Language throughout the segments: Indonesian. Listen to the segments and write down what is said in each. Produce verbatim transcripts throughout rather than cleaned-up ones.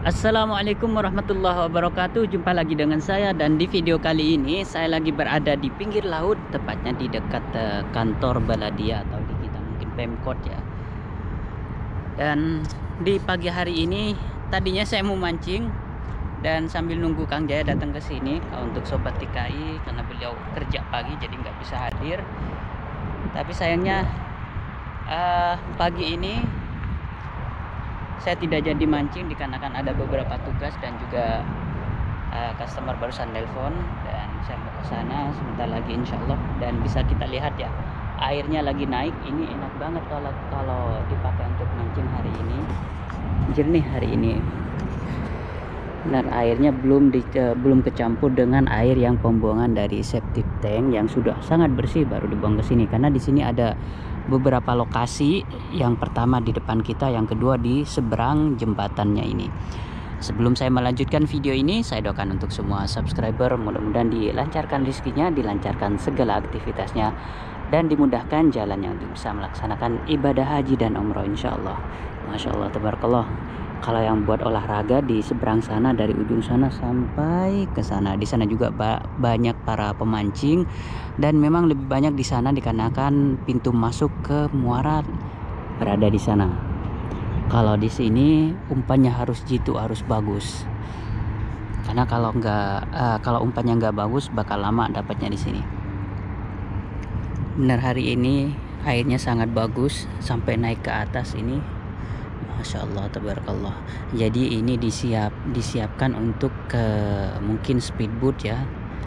Assalamualaikum warahmatullahi wabarakatuh. Jumpa lagi dengan saya, dan di video kali ini saya lagi berada di pinggir laut, tepatnya di dekat uh, kantor Baladia atau di kita mungkin Pemkot ya. Dan di pagi hari ini tadinya saya mau mancing dan sambil nunggu Kang Jaya datang ke sini uh, untuk sobat T K I karena beliau kerja pagi jadi nggak bisa hadir. Tapi sayangnya uh, pagi ini saya tidak jadi mancing dikarenakan ada beberapa tugas dan juga uh, customer barusan nelpon, dan saya mau ke sana sebentar lagi insya Allah. Dan bisa kita lihat ya, airnya lagi naik. Ini enak banget kalau kalau dipakai untuk mancing hari ini, jernih hari ini. Dan airnya belum di, uh, belum kecampur dengan air yang pembuangan dari septic tank yang sudah sangat bersih baru dibuang ke sini, karena di sini ada beberapa lokasi. Yang pertama di depan kita, yang kedua di seberang jembatannya ini. Sebelum saya melanjutkan video ini, saya doakan untuk semua subscriber mudah-mudahan dilancarkan rezekinya, dilancarkan segala aktivitasnya, dan dimudahkan jalan yang bisa melaksanakan ibadah haji dan umroh insya Allah. Masya Allah, tabarakallah. Kalau yang buat olahraga di seberang sana, dari ujung sana sampai ke sana, di sana juga ba banyak para pemancing, dan memang lebih banyak di sana dikarenakan pintu masuk ke muara berada di sana. Kalau di sini umpannya harus jitu, harus bagus, karena kalau nggak uh, kalau umpannya nggak bagus bakal lama dapatnya di sini. Benar hari ini airnya sangat bagus sampai naik ke atas ini. Masya Allah, tabarakallah. Jadi ini disiap disiapkan untuk ke mungkin speedboat ya.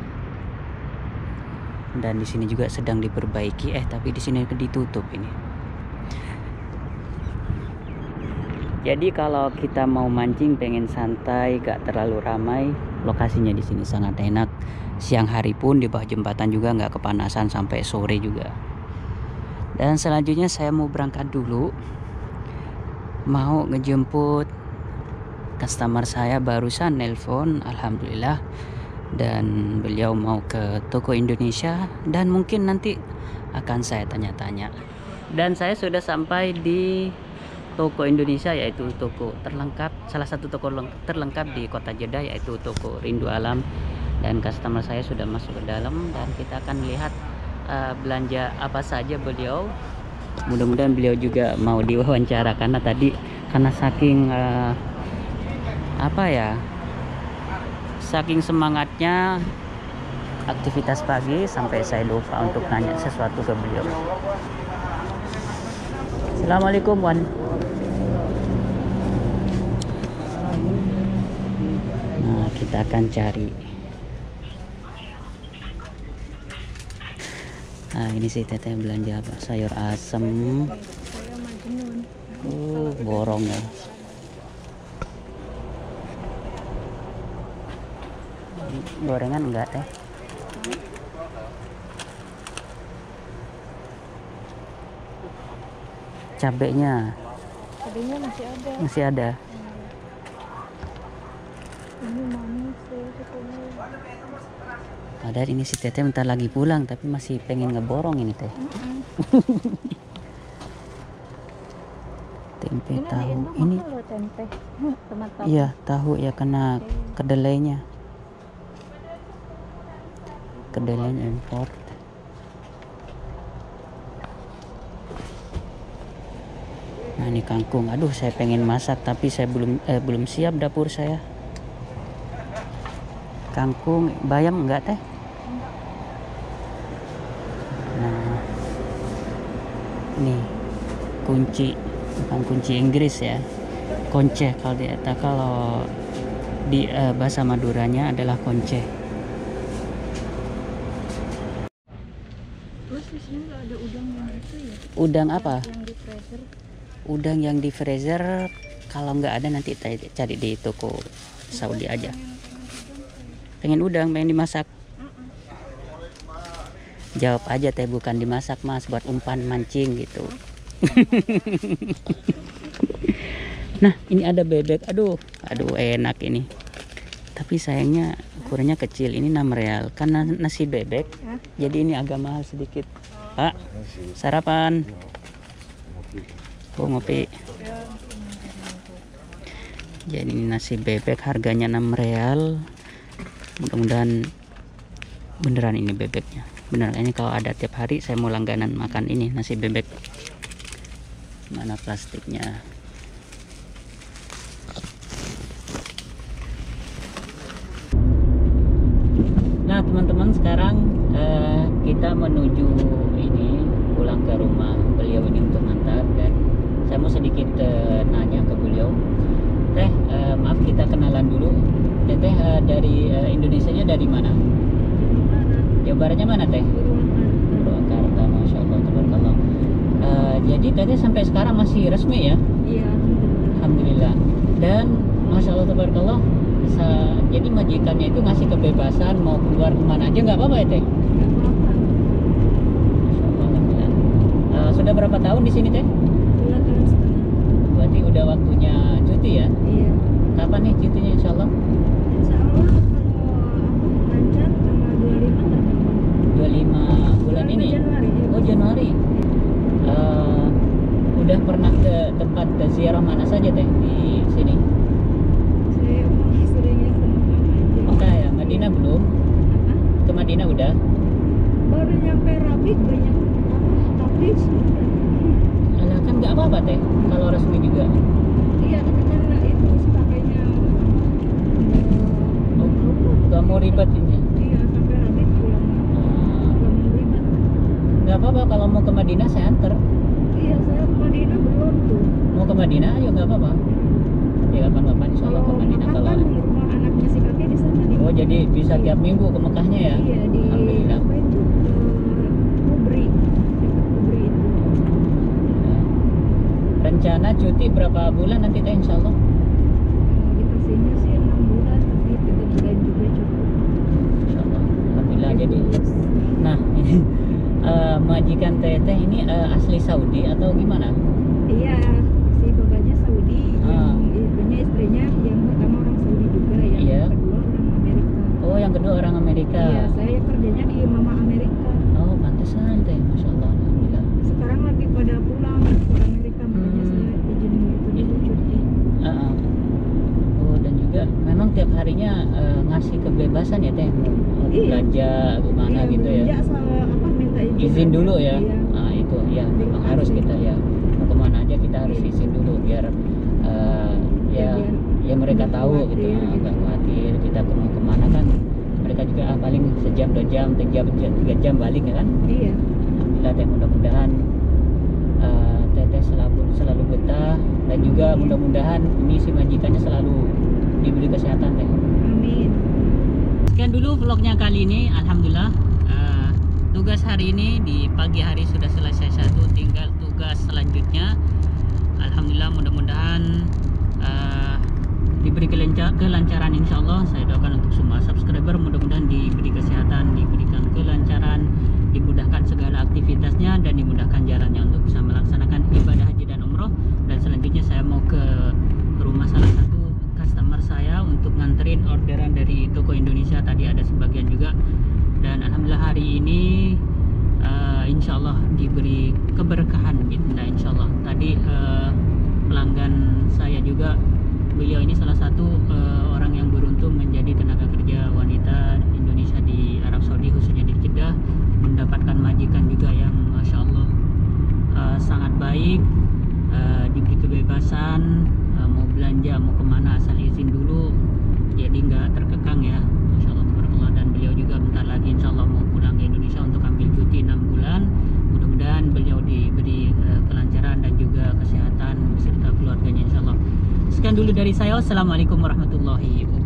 Dan di sini juga sedang diperbaiki. Eh tapi di sini ditutup ini. Jadi kalau kita mau mancing pengen santai, gak terlalu ramai, lokasinya di sini sangat enak. Siang hari pun di bawah jembatan juga nggak kepanasan sampai sore juga. Dan selanjutnya saya mau berangkat dulu, mau ngejemput customer saya barusan nelpon, alhamdulillah, dan beliau mau ke toko Indonesia dan mungkin nanti akan saya tanya-tanya. Dan saya sudah sampai di toko Indonesia, yaitu toko terlengkap, salah satu toko terlengkap di Kota Jeddah, yaitu toko Rindu Alam. Dan customer saya sudah masuk ke dalam dan kita akan lihat uh, belanja apa saja beliau. Mudah-mudahan beliau juga mau diwawancara, karena tadi karena saking uh, apa ya saking semangatnya aktivitas pagi sampai saya lupa untuk nanya sesuatu ke beliau. Assalamualaikum Wan. Nah, kita akan cari. Nah, ini si teteh belanja apa? Sayur asem. Uh, borong ya. Gorengan enggak teh? Cabenya? Cabenya masih ada. Masih ada. Ini manis ya katanya. Padahal ini si teteh bentar lagi pulang tapi masih pengen ngeborong ini teh. Mm-mm. Tempe Ini tahu di ini. loh, tempe. Tomat tahu. Iya, tahu ya, kena kedelainya. Kedelainya import. Nah, ini kangkung. Aduh, saya pengen masak tapi saya belum eh, belum siap dapur saya. Kangkung, bayam enggak teh? Nah, ini kunci, bukan kunci Inggris ya, konce kalau di kalau di uh, bahasa Maduranya adalah konce. Terus di sini nggak ada udang yang itu ya? Udang apa? Yang di freezer. Udang yang di freezer kalau nggak ada nanti cari di toko Saudi aja. Pengen udang, pengen dimasak. Jawab aja teh, bukan dimasak mas, buat umpan mancing gitu. Nah, ini ada bebek. Aduh, aduh enak ini. Tapi sayangnya ukurannya kecil. Ini enam real. Karena nasi bebek, Hah? jadi ini agak mahal sedikit. Pak, sarapan. Oh, ngopi. Jadi ini nasi bebek harganya enam real. Mudah-mudahan beneran ini bebeknya. Beneran ini kalau ada tiap hari saya mau langganan makan ini nasi bebek. Mana plastiknya? Nah teman-teman, sekarang uh, kita menuju ini pulang ke rumah beliau ini untuk ngantar, dan saya mau sedikit uh, nanya ke beliau. Teh, uh, maaf kita kenalan dulu. Teteh uh, dari uh, Indonesianya dari mana? Jawa Baratnya mana teh? Purwakarta, masya Allah, tabarakallah. Uh, jadi teteh sampai sekarang masih resmi ya? Iya. Alhamdulillah. Dan masya Allah, tabarakallah. Jadi majikannya itu ngasih kebebasan mau keluar kemana aja, nggak apa-apa ya teh? Nggak apa-apa. Masya Allah, alhamdulillah. Uh, sudah berapa tahun di sini teh? Dua tahun setengah. Berarti udah waktunya cuti ya? Iya. Kapan nih cutinya insya Allah? Insya Allah kalau apa lancar tanggal dua puluh lima terbang. dua puluh lima bulan ini? Januari. Ya. Oh Januari. Uh, udah pernah ke tempat ziarah mana saja teh di sini? Saya mau seringnya ke Mekah aja. Mekah ya? Madinah belum? Apa? Ke Madinah udah? Baru nyampe Rabik banyak apa? Tapi sudah. Alah, kan nggak apa-apa teh kalau resmi juga. Iya, tapi kan itu pakainya Oh, nggak mau ribet ini. iya sampai Rabik pulang. Uh, Gak mau ribet. nggak apa-apa kalau mau ke Madinah saya anter. Iya, saya ke Madinah belum tuh. Mau ke Madinah ayo nggak apa-apa. Nanti kapan-kapan insya Allah ke Madinah Mekah kalau. kan rumah anaknya si kakek di sana di Oh jadi bisa Iya. tiap minggu ke Mekahnya ya? Iya di Alhamdulillah. apa itu eh, Kubri, dekat Kubri itu. Nah, rencana cuti berapa bulan nanti teh insya Allah? Kalau dikasihnya sih enam bulan, tapi tiga bulan juga cukup. Insya Allah. Alhamdulillah. Tapi Jadi, lulus. nah ini eh, majikan teteh ini eh, asli Saudi atau gimana? Iya, si bapaknya Saudi, Ah. yang ibunya istrinya yang pertama orang Saudi juga, yang Iya. kedua orang Amerika. Oh yang kedua orang Amerika. Iya, saya kerjanya di Mama Amerika. Oh pantesan teh, masya Allah, alhamdulillah. Sekarang lagi pada pulang ke Amerika, makanya Hmm. saya izin itu dulu cuti. Uh -uh. Oh dan juga memang tiap harinya eh, ngasih kebebasan ya teh, mau mau Iya. belanja kemana Iya, gitu ya? belanja asal apa minta izin, Izin dulu ya. Iya. Nah itu ya memang Dikasih. harus kita ya mau kemana aja kita harus Iya. izin dulu biar eh, ya biar ya mereka nggak tahu gitu, khawatir, nah, gitu. nggak khawatir kita mau kemana kan mereka juga ah, paling sejam dua jam tiga jam tiga jam balik ya kan. Iya. Alhamdulillah teh, mudah-mudahan eh, teteh selalu selalu betah dan juga Amin. mudah-mudahan ini si majikannya selalu diberi kesehatan teh. Amin. Sekian dulu vlognya kali ini. Alhamdulillah eh, tugas hari ini di pagi hari sudah selesai satu, tinggal tugas selanjutnya. Alhamdulillah mudah-mudahan eh, diberi kelancar kelancaran insya Allah. Saya doakan untuk semua subscriber mudah-mudahan diberi kesehatan, diberikan kelancaran, dimudahkan segala aktivitasnya dan dimudahkan jalannya untuk bisa melaksanakan ibadah haji dan umroh. Dan selanjutnya saya mau ke rumah salah satu customer saya untuk nganterin orderan dari toko Indonesia, tadi ada sebagian juga. Dan alhamdulillah hari ini uh, insya Allah diberi keberkahan gitu. Nah insya Allah tadi uh, pelanggan saya juga, beliau ini salah satu uh, orang yang beruntung menjadi tenaga kerja wanita Indonesia di Arab Saudi, khususnya di Jeddah, mendapatkan majikan juga yang masya Allah uh, sangat baik, uh, diberi kebebasan uh, mau belanja mau kemana asal izin dulu, jadi nggak terkekang ya, masya Allah tabarakallah. Dan beliau juga bentar lagi insya Allah mau pulang ke Indonesia untuk ambil cuti enam bulan. Mudah-mudahan beliau diberi uh, kelancaran dan juga kesehatan beserta keluarganya insya Allah. Sekian dulu dari saya. Assalamualaikum warahmatullahi wabarakatuh.